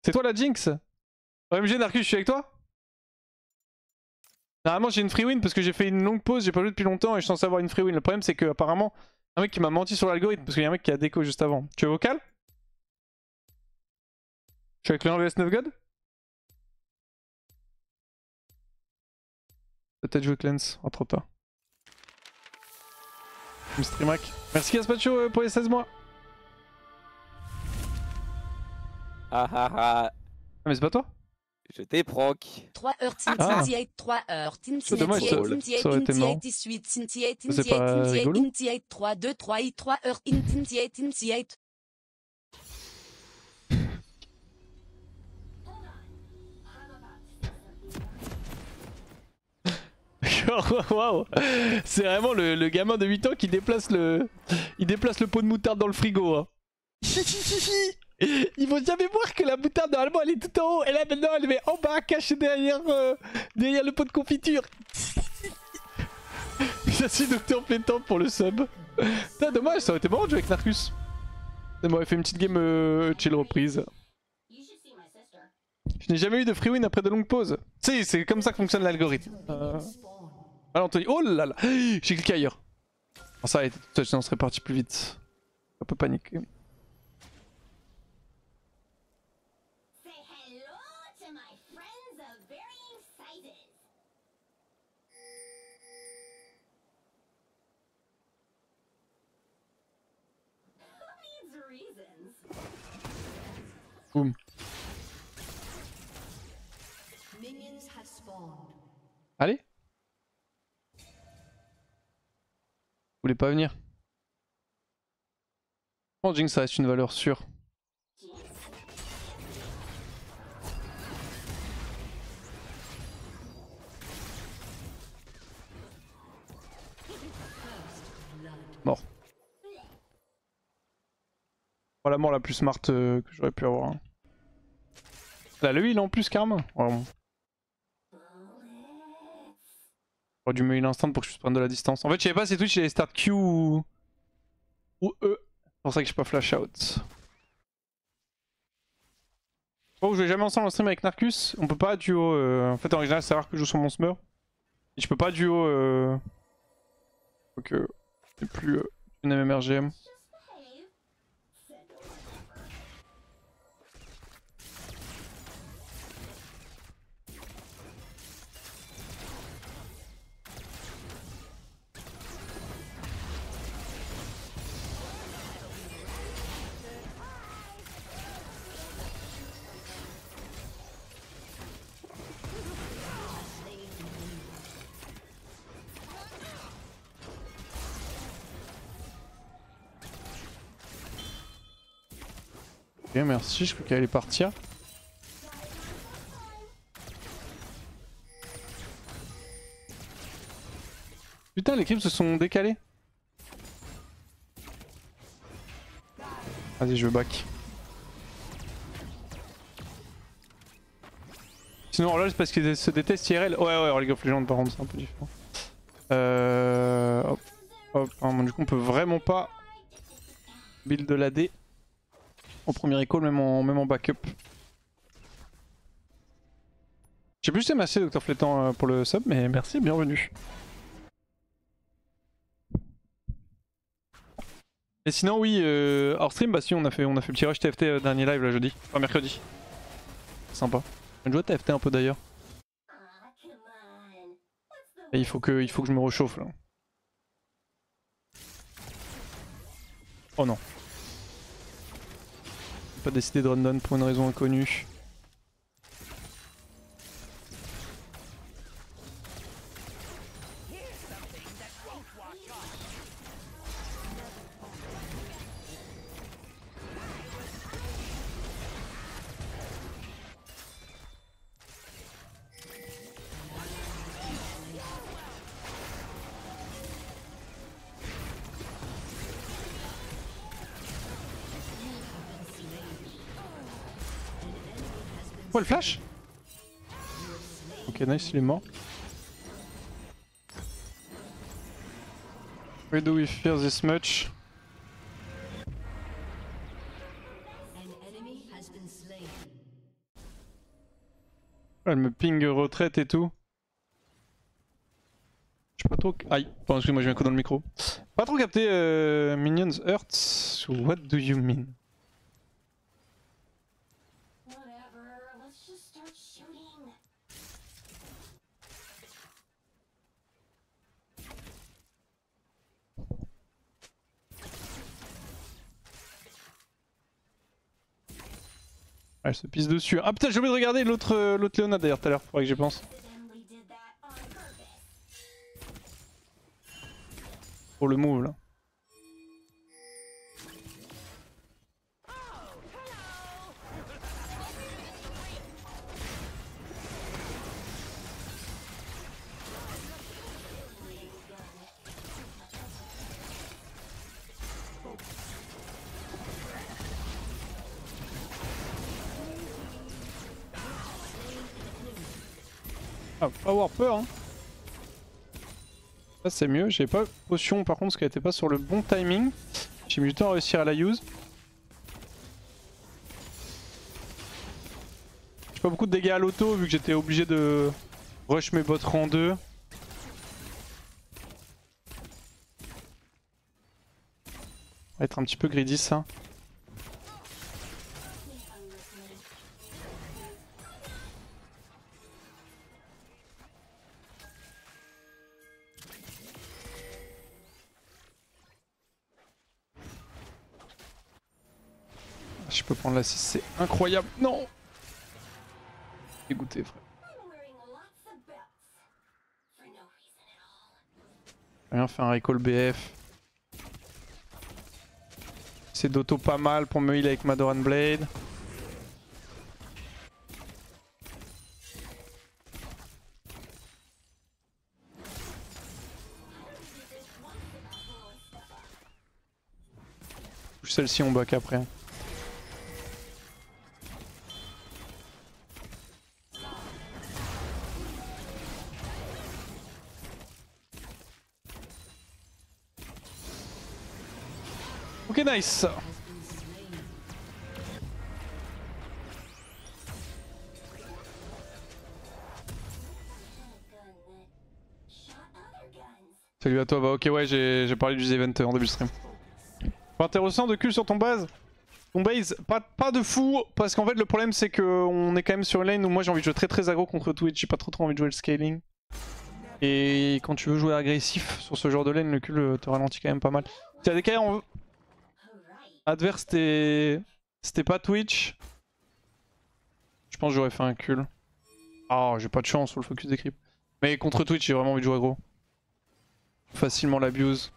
C'est toi la Jinx? OMG Narcus, je suis avec toi? Normalement j'ai une free win parce que j'ai fait une longue pause, j'ai pas joué depuis longtemps et je suis censé avoir une free win. Le problème c'est que apparemment un mec qui m'a menti sur l'algorithme parce qu'il y a un mec qui a déco juste avant. Tu veux vocal? Je suis avec le 1 vs 9 God? Peut-être jouer Cleanse, oh trop tard. Streamac. Merci Gaspacho pour les 16 mois. Ah ah ah. Ah mais c'est pas toi? Je t'ai proc. 3 heures, Ah. 3 heures, C'est dommage, ça aurait été marrant. C'est pas rigolo. 3, 2, 3, 3 heures, 28. Waouh. C'est vraiment le gamin de 8 ans qui déplace le... Il déplace le pot de moutarde dans le frigo. Hein. Ils vont jamais voir que la moutarde normalement elle est tout en haut. Et là maintenant elle est en bas cachée derrière, derrière le pot de confiture. Merci Docteur Plétante pour le sub. Putain dommage, ça aurait été marrant de jouer avec Narcus. Ça m'aurait fait une petite game chill reprise. Je n'ai jamais eu de free win après de longues pauses. Tu sais, c'est comme ça que fonctionne l'algorithme. Alors Anthony, oh là là, j'ai cliqué ailleurs. Oh, ça a été tout seul, on serait parti plus vite. Un peu paniqué. Boum. Allez. Vous voulez pas venir? Oh Jinx ça reste une valeur sûre. Mort. Oh, la mort la plus smart que j'aurais pu avoir. Hein. Là le heal en plus carrément. Vraiment. J'aurais dû me heal instant pour que je puisse prendre de la distance. En fait je savais pas si Twitch allait start Q ou E. C'est pour ça que je suis pas flash out. Oh, je vais jamais ensemble en stream avec Narcus. On peut pas duo. En fait en général c'est rare que je joue sur mon smurf. Et je peux pas duo. Donc c'est plus une MMRGM. Ok, merci, je crois qu'elle allait partir. Putain, les creeps se sont décalés. Vas-y, je veux back. Sinon, LoL, c'est parce qu'ils se détestent IRL. Ouais, ouais, League of Legends, par contre, c'est un peu différent. Hop, hop. Ah, bon, du coup, on peut vraiment pas build de l'AD. En premier recall, même en backup. J'ai plus merci Docteur Flétan pour le sub, mais merci, bienvenue. Et sinon, oui, hors stream, bah si, on a fait le petit rush TFT dernier live là jeudi, enfin mercredi. Sympa. On joue à TFT un peu d'ailleurs. Et il faut que je me réchauffe là. Oh non. J'ai pas décidé de run pour une raison inconnue. Oh le flash. Ok nice, il est mort. Why do we fear this much? Elle me ping retraite et tout. Je sais pas trop. Aïe, pardon, excuse-moi, j'ai un coup dans le micro. Pas trop capté Minions Hurt. What do you mean? Elle se pisse dessus. Ah putain, j'ai oublié de regarder l'autre Léona d'ailleurs tout à l'heure, faudrait que j'y pense. Pour le move là. Ah, faut pas avoir peur hein. Ça c'est mieux, j'ai pas potion par contre parce qu'elle était pas sur le bon timing. J'ai mis du temps à réussir à la use. J'ai pas beaucoup de dégâts à l'auto vu que j'étais obligé de rush mes bots rang 2. Va être un petit peu greedy ça. Je peux prendre la 6, c'est incroyable. Non! Dégoûté frère. Rien fait un recall BF. C'est d'auto pas mal pour me heal avec Madoran Blade. Celle-ci on back après. Ok nice. Salut à toi, bah ok ouais j'ai parlé du event en début de stream. Intéressant de cul sur ton base. Ton base, pas de fou, parce qu'en fait le problème c'est qu'on est quand même sur une lane où moi j'ai envie de jouer très aggro contre Twitch, j'ai pas trop envie de jouer le scaling. Et quand tu veux jouer agressif sur ce genre de lane, le cul te ralentit quand même pas mal. S'il y a des cas en adverse c'était pas Twitch, je pense que j'aurais fait un cul. Ah j'ai pas de chance sur le focus des creeps. Mais contre Twitch j'ai vraiment envie de jouer aggro. Facilement l'abuse.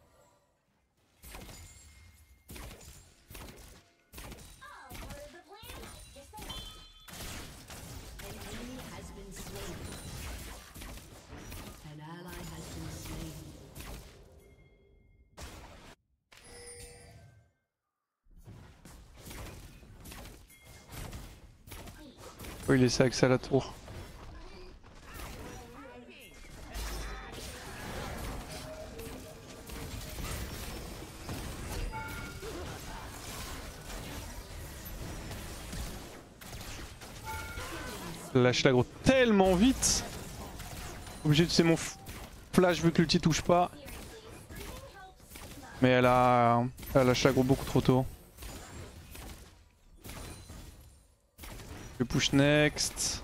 Faut lui laisser accès à la tour. Lâche l'agro tellement vite. Obligé de tuer mon flash vu que l'ulti touche pas. Mais elle a lâché l'agro beaucoup trop tôt. Je push next.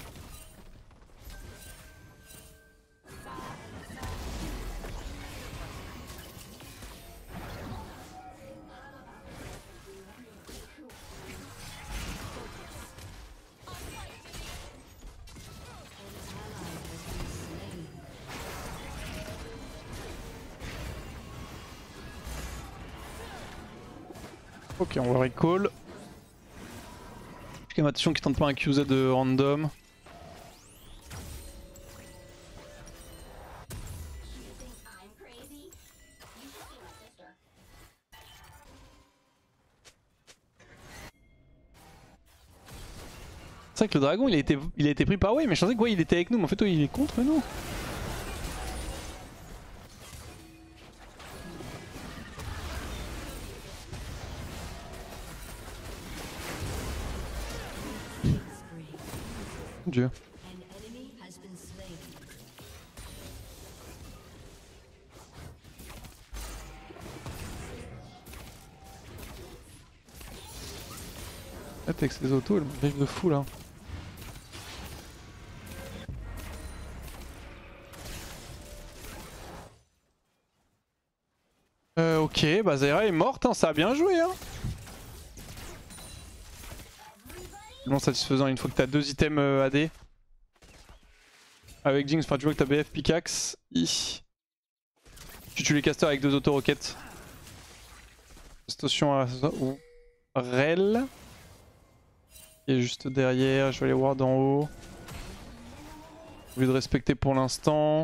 Ok, on va recall. J'ai quand même attention qu'il tente pas un QZ de random. C'est vrai que le dragon il a été pris par Way, mais je pensais que Way il était avec nous, mais en fait il est contre nous. Mon Dieu. fait avec ses autos, elle m'arrive de fou là. Ok, bah Zaira est morte, hein, ça a bien joué. Hein. Bon, satisfaisant une fois que t'as 2 items AD. Avec Jinx, enfin tu vois que t'as BF pickaxe. Tu tues les casters avec 2 auto-roquettes. Station à Rel. Qui est juste derrière, je vais aller voir d'en haut. Au lieu de respecter pour l'instant.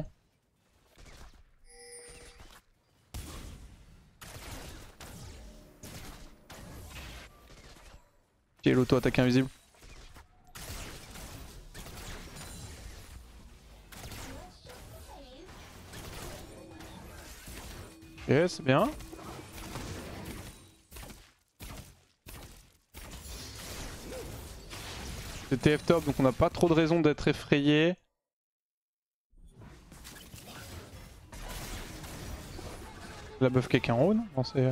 Ok, l'auto-attaque invisible. Ok, c'est bien. C'est TF top, donc on n'a pas trop de raison d'être effrayé. La buff quelqu'un en haut, non? Non, c'est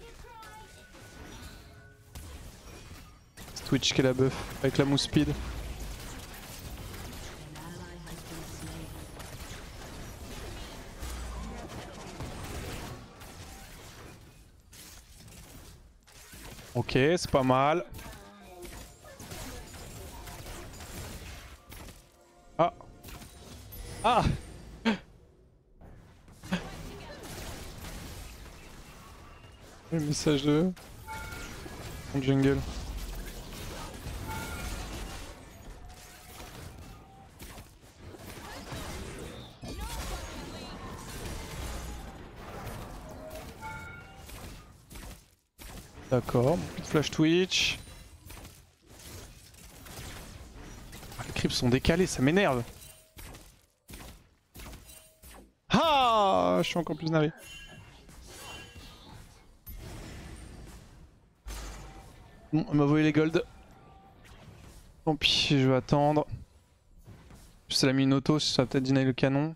Twitch qui est la buff, avec la mousse speed. Ok, c'est pas mal. Ah. Ah. Le message de mon jungle. D'accord, plus de flash Twitch. Ah, les creeps sont décalés, ça m'énerve. Ah, je suis encore plus navé. Bon, elle m'a volé les golds. Tant pis, je vais attendre. Si elle a mis une auto, ça va peut-être deny le canon.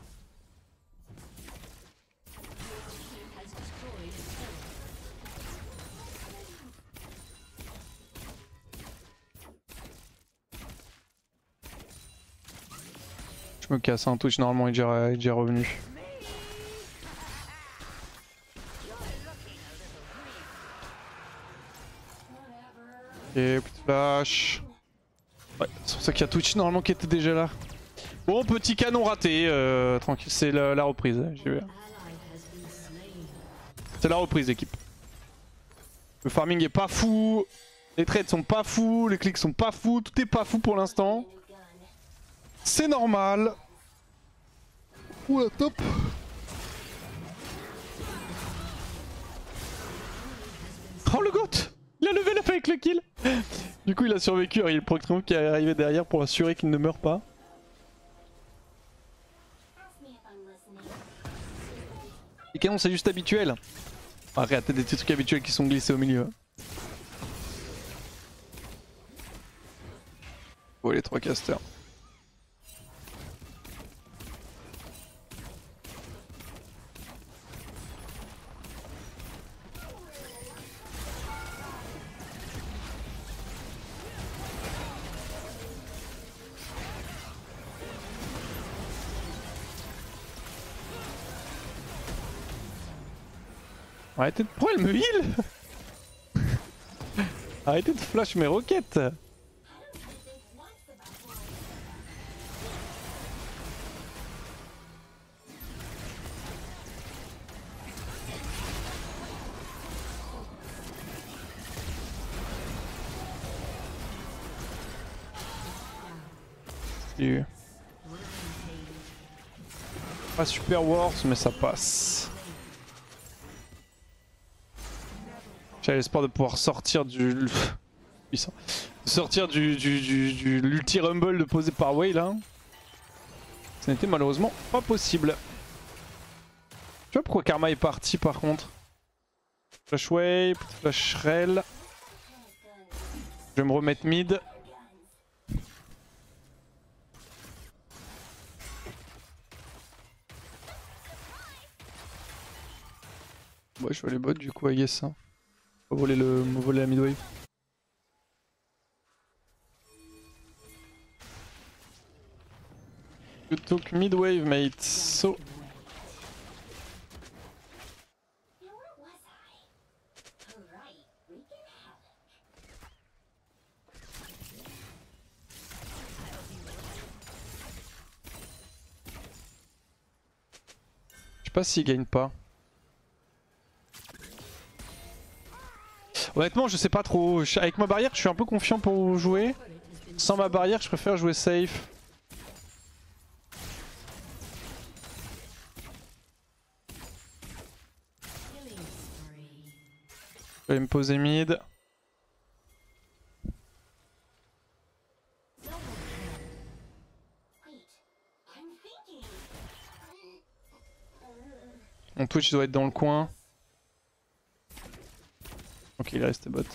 Je me casse un Twitch, normalement il est déjà revenu. Ok, plus de flash. Ouais, c'est pour ça qu'il y a Twitch normalement qui était déjà là. Bon, petit canon raté, tranquille, c'est la reprise. C'est la reprise, équipe. Le farming est pas fou, les trades sont pas fous, les clics sont pas fous, tout est pas fou pour l'instant. C'est normal. Oula, top. Oh le goat! Il a levé up avec le kill. Du coup il a survécu, il y a le Proctriumph qui est arrivé derrière pour assurer qu'il ne meurt pas. Les canons c'est juste habituel. Arrête, t'as des petits trucs habituels qui sont glissés au milieu. Oh les 3 casters. Arrêtez de... Pourquoi elle me heal? Arrêtez de flash mes roquettes. Pas super worse mais ça passe. J'ai l'espoir de pouvoir sortir du... sortir du l'ulti rumble posé par Wei là. Ça n'était malheureusement pas possible. Tu vois pourquoi Karma est parti par contre? Flash Wei, flash Rel. Je vais me remettre mid. Ouais, je vais aller bot du coup, I guess. Hein. On va voler la mid wave. You took mid wave, mate. So. Je sais pas s'il gagne pas. Honnêtement, je sais pas trop. Avec ma barrière, je suis un peu confiant pour jouer. Sans ma barrière, je préfère jouer safe. Je vais me poser mid. Mon Twitch doit être dans le coin. Ok, il est resté bot.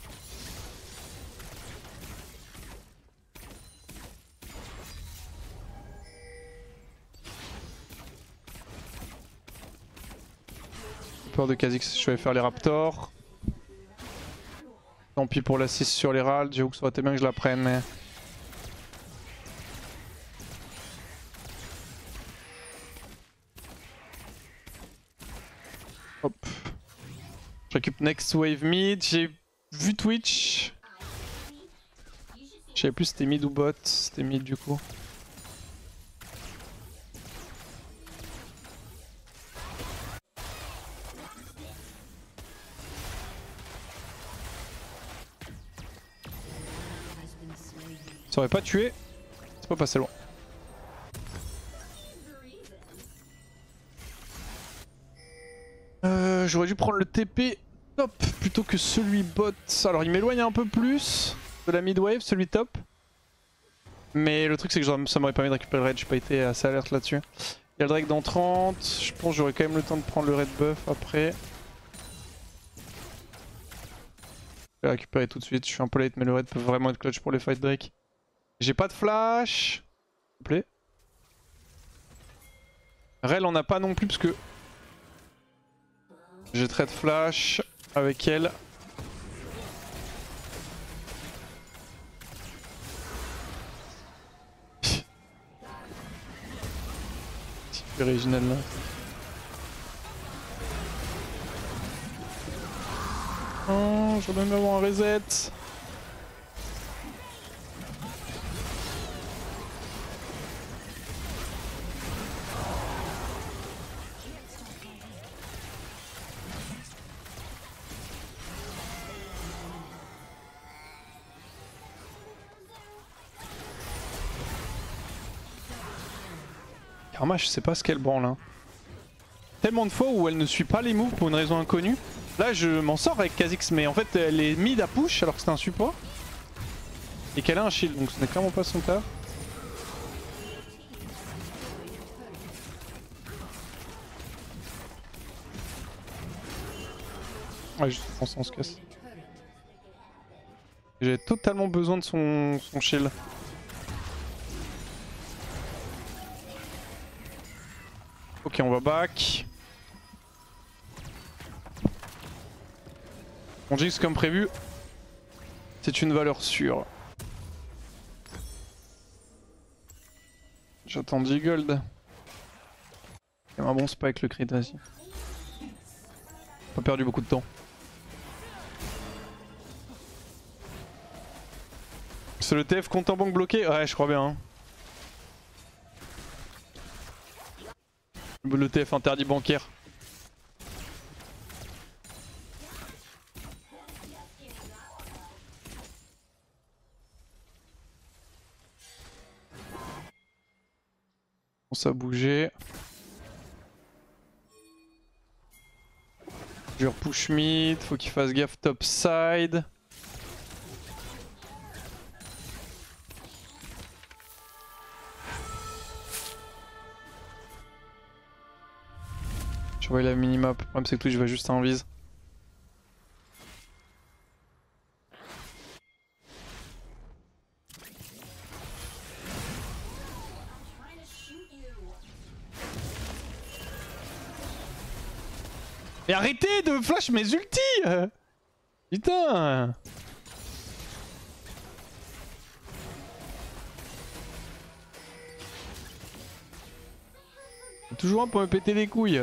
Peur de Kha'Zix, je vais faire les Raptors. Tant pis pour l'assist sur l'Herald, j'avoue que ça aurait été bien que je la prenne, mais... Hop. Je récupère next wave mid, j'ai vu Twitch. Je savais plus si c'était mid ou bot, c'était mid du coup. Ça aurait pas tué, c'est pas passé loin. J'aurais dû prendre le TP top plutôt que celui bot. Alors il m'éloigne un peu plus de la mid wave, celui top. Mais le truc c'est que ça m'aurait permis de récupérer le raid, j'ai pas été assez alerte là-dessus. Il y a le Drake dans 30, je pense que j'aurais quand même le temps de prendre le raid buff après. Je vais récupérer tout de suite, je suis un peu late mais le raid peut vraiment être clutch pour les fight Drake. J'ai pas de flash, s'il vous plaît. Rel on a pas non plus parce que j'ai trade flash avec elle. Petit peu original là. Oh, j'aurais même avoir un reset. Karma, je sais pas ce qu'elle branle. Hein. Tellement de fois où elle ne suit pas les moves pour une raison inconnue. Là, je m'en sors avec Kha'Zix, mais en fait, elle est mid à push alors que c'est un support. Et qu'elle a un shield, donc ce n'est clairement pas son taf. Ouais, juste on se casse. J'ai totalement besoin de son shield. Ok, on va back. On Jinx comme prévu. C'est une valeur sûre. J'attends 10 gold. Il y a un bon spike le crit, vas-y. Pas perdu beaucoup de temps. C'est le TF compte en banque bloqué? Ouais, je crois bien. Hein. Le TF interdit bancaire. Ça a bougé. Je repush mid, faut qu'il fasse gaffe top side. Je vois la minimap, le problème c'est que lui je vais juste en vise. Mais arrêtez de flash mes ultis Putain. Toujours un pour me péter les couilles.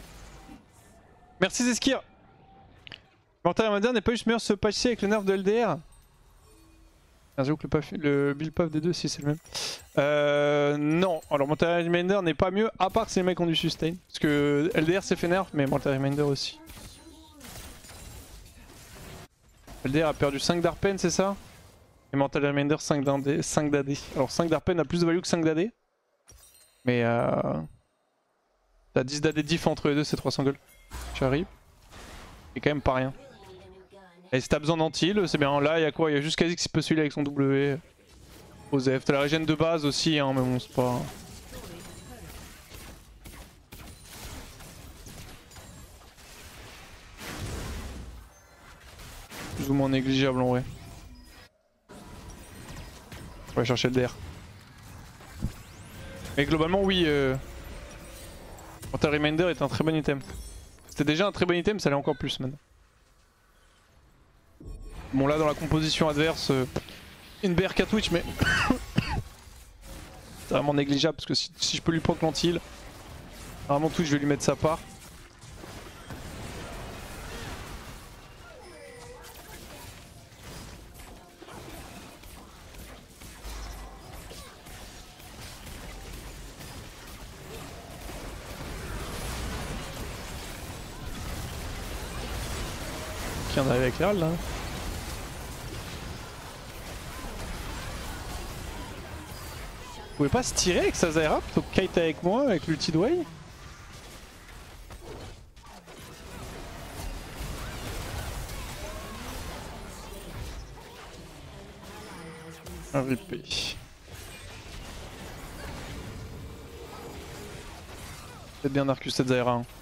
Merci Zeskir. Mortal Remainder n'est pas juste meilleur ce patch-ci avec le nerf de LDR. Ah, j'avoue que le build puff des deux, si c'est le même. Non, alors Mortal Remainder n'est pas mieux, à part que si les mecs ont du sustain. Parce que LDR s'est fait nerf, mais Mortal Remainder aussi. LDR a perdu 5 d'Arpen, c'est ça? Et Mortal Remainder 5 d'AD. Alors 5 d'Arpen a plus de value que 5 d'AD. Mais t'as 10 d'AD diff entre les deux, c'est 300 gold. J'arrive. C'est quand même pas rien. Et si t'as besoin d'antil, c'est bien. Là, il y a quoi? Il y a juste Kha'Zix qui peut suivre avec son W. Osef. T'as la régène de base aussi, hein, mais bon, c'est pas. Plus ou moins négligeable en vrai. On va chercher le DR. Mais globalement, oui. Mortal Remainder est un très bon item. C'était déjà un très bon item, ça l'est encore plus maintenant. Bon, là, dans la composition adverse, une BRK Twitch, mais. C'est vraiment négligeable parce que si je peux lui proc l'antil, vraiment Twitch, je vais lui mettre sa part. Qui en arrive avec l'Herald là? Vous pouvez pas se tirer avec sa Zyra plutôt que kite avec moi avec l'ulti de Wei? Un RIP. Peut-être bien Arcus cette Zyra. Hein.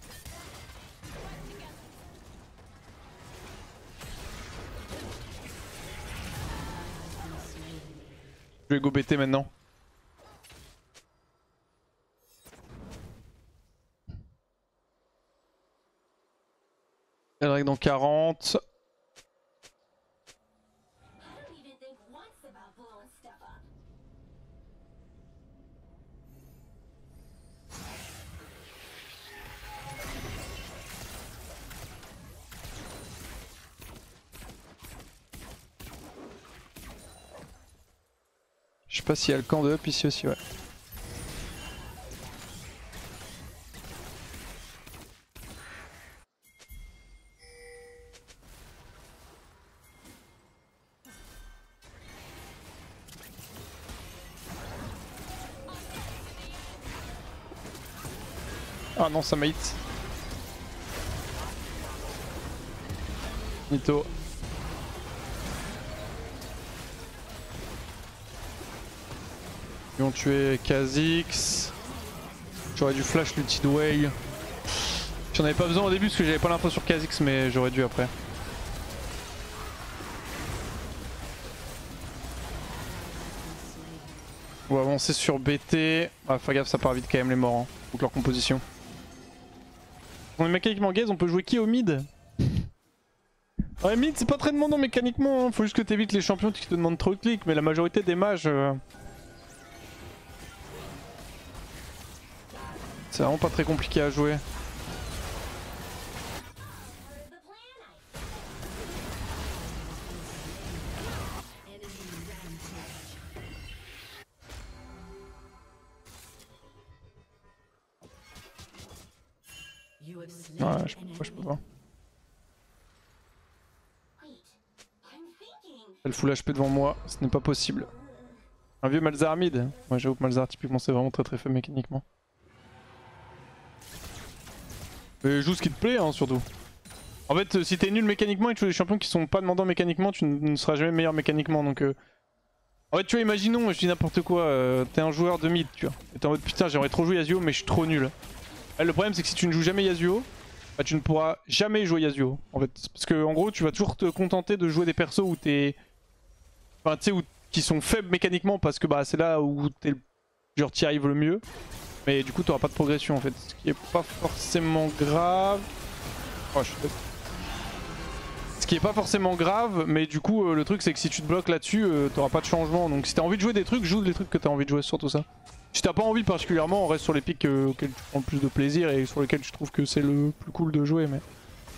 Je vais go BT maintenant. Elle règle dans 40. Je sais pas s'il y a le camp de up ici aussi, ouais. Ah non, ça m'a hit. Nito. Ils ont tué Kha'Zix. J'aurais dû flash l'ulti de Wei. J'en avais pas besoin au début parce que j'avais pas l'info sur Kha'Zix, mais j'aurais dû après. On va avancer sur BT. Ah, fais gaffe, ça part vite quand même les morts. Hein. Faut que leur composition. On est mécaniquement gaze, on peut jouer qui au mid? Ouais, mid c'est pas très demandant mécaniquement, hein. Faut juste que t'évites les champions qui te demandent trop de clics, mais la majorité des mages. C'est vraiment pas très compliqué à jouer. Ouais, je peux pas. Elle full HP devant moi, ce n'est pas possible. Un vieux Malzahar mid. Ouais, j'avoue que Malzahar typiquement c'est vraiment très faible mécaniquement. Mais joue ce qui te plaît hein, surtout. En fait si t'es nul mécaniquement et que tu joues des champions qui sont pas demandants mécaniquement, tu ne seras jamais meilleur mécaniquement donc En fait tu vois imaginons, je dis n'importe quoi, t'es un joueur de mid tu vois. Et t'es en mode putain j'aimerais trop jouer Yasuo mais je suis trop nul. Là, le problème c'est que si tu ne joues jamais Yasuo, bah, tu ne pourras jamais jouer Yasuo en fait. Parce que en gros tu vas toujours te contenter de jouer des persos où t'es... Enfin tu sais qui sont faibles mécaniquement parce que bah c'est là où t'es genre t'y arrives le mieux. Mais du coup t'auras pas de progression en fait, ce qui est pas forcément grave. Oh, ce qui est pas forcément grave, mais du coup le truc c'est que si tu te bloques là-dessus, t'auras pas de changement. Donc si t'as envie de jouer des trucs, joue des trucs que t'as envie de jouer, surtout ça. Si t'as pas envie particulièrement, on reste sur les pics auxquels tu prends le plus de plaisir et sur lesquels tu trouves que c'est le plus cool de jouer. Mais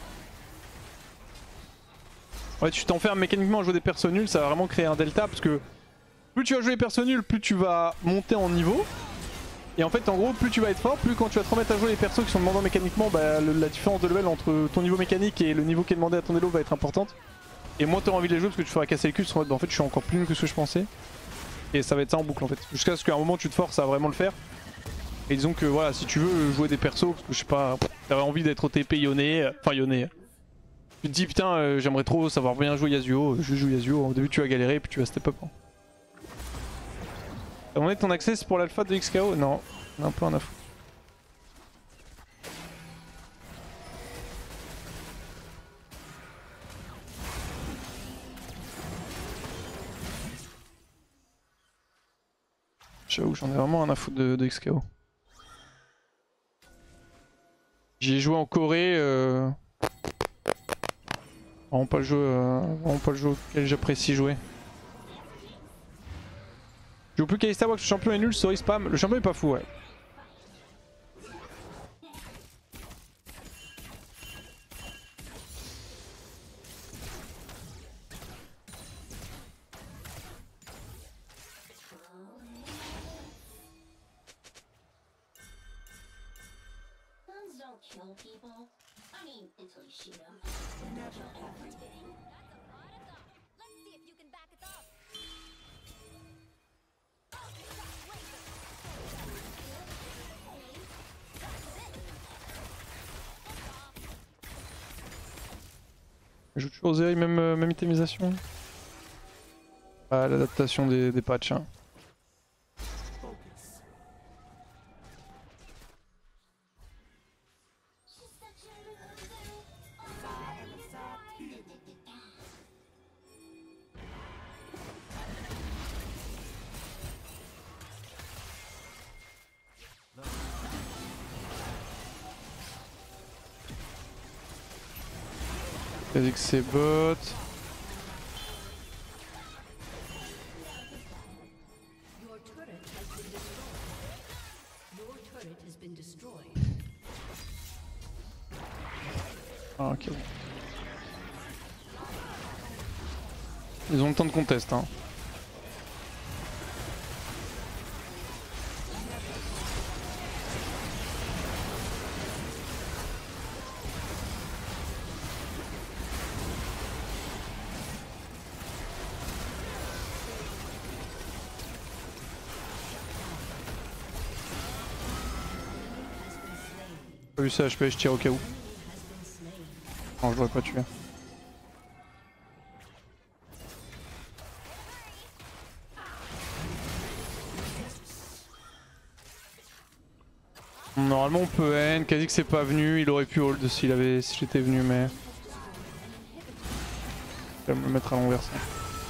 ouais, tu t'enfermes mécaniquement à jouer des persos nuls, ça va vraiment créer un delta parce que plus tu vas jouer des persos nuls, plus tu vas monter en niveau. Et en fait, en gros, plus tu vas être fort, plus quand tu vas te remettre à jouer les persos qui sont demandants mécaniquement, bah, la différence de level entre ton niveau mécanique et le niveau qui est demandé à ton elo va être importante. Et moins t'auras envie de les jouer parce que tu feras casser le cul, tu seras en mode, bah, en fait je suis encore plus nul que ce que je pensais. Et ça va être ça en boucle en fait. Jusqu'à ce qu'à un moment tu te forces à vraiment le faire. Et disons que voilà, si tu veux jouer des persos, parce que je sais pas, t'avais envie d'être OTP Yone, enfin Yone. Tu te dis putain j'aimerais trop savoir bien jouer Yasuo, je joue Yasuo, au début tu vas galérer et puis tu vas step up. Hein. T'as demandé ton accès pour l'alpha de XKO? Non, on a un peu un à foutre. J'avoue, j'en ai vraiment un à foutre de XKO. J'y ai joué en Corée. Vraiment pas le jeu auquel j'apprécie jouer. Je joue plus Kalista, le champion est nul, sorry spam. Le champion est pas fou, ouais. Kill people? I mean, until you shoot them. That's everything. Let's see if you can back it up. Je joue toujours Zeri, même itemisation. Ah, l'adaptation des patchs. Hein. Avec ses bots. Ah ok. Ils ont le temps de contest hein. J'ai vu ça HP, je tire au cas où. Non, je l'aurais pas tué. Normalement on peut N, quasi que c'est pas venu, il aurait pu hold si j'étais venu mais... Je vais me le mettre à l'envers ça.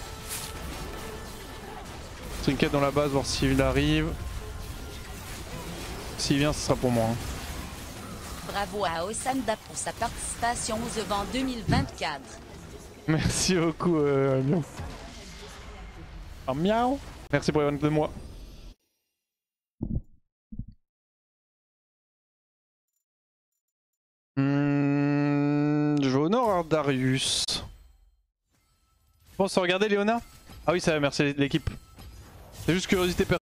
Trinket dans la base, voir s'il arrive. S'il vient, ce sera pour moi. Hein. Bravo à Osanda pour sa participation aux events 2024. Merci beaucoup, Miaou. Ah, miaou. Merci pour les de moi. Je vais honor Darius. Je pense à regarder Léona. Ah oui, ça va, merci l'équipe. C'est juste curiosité personnelle.